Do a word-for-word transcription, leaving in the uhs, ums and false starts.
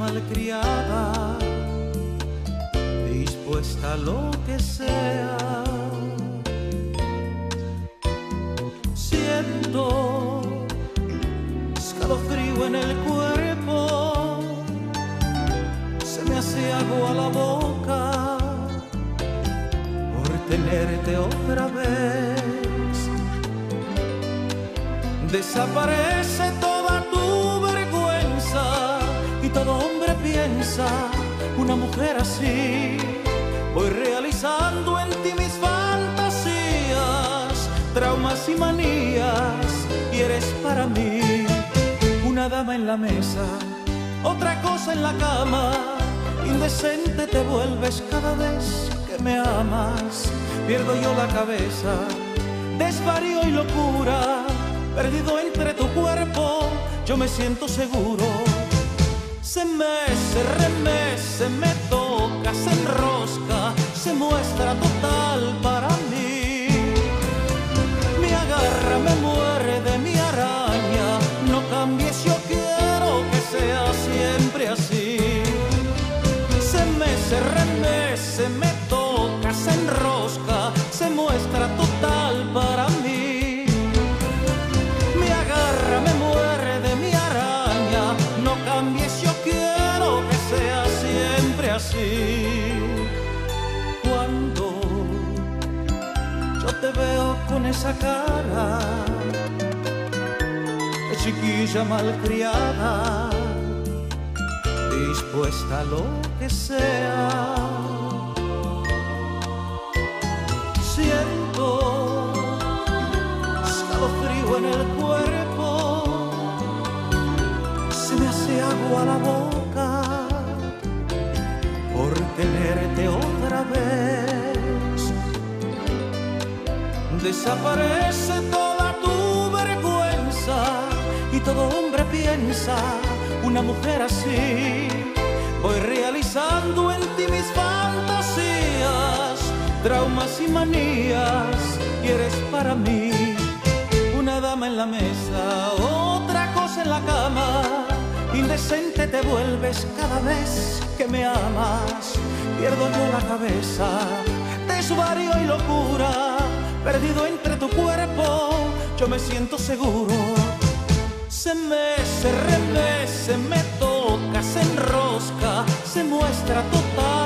malcriada, dispuesta a lo que sea. Siento escalofrío en el cuerpo, se me hace agua la boca por tenerte otra vez. Desaparece toda tu vergüenza y todo hombre piensa, una mujer así. Voy realizando en ti mis fantasías, traumas y manías, y eres para mí una dama en la mesa, otra cosa en la cama. Indecente te vuelves cada vez que me amas. Pierdo yo la cabeza, desvarío y locura, perdido entre tu cuerpo, yo me siento seguro. Se mece, remece, me toca, se enrosca, se muestra total para mí. Me agarra, me muerde, mi araña, no cambies, yo quiero que sea siempre así. Se mece, remece, me toca, se enrosca, se muestra total para mí. Me agarra, me muerde, mi araña, no cambies, yo quiero que sea siempre así. Cuando yo te veo con esa cara de chiquilla malcriada, dispuesta a lo que sea, siento escalofrío en el cuerpo, se me hace agua la boca por tenerte otra vez. Desaparece toda tu vergüenza y todo hombre piensa, una mujer así. Voy realizando en ti mis fantasías, traumas y manías, y eres para mí una dama en la mesa, otra cosa en la cama. Indecente te vuelves cada vez que me amas. Pierdo yo la cabeza, desvarío y locura, perdido entre tu cuerpo, yo me siento seguro. Se mece, remece, me toca, se enrosca, se muestra total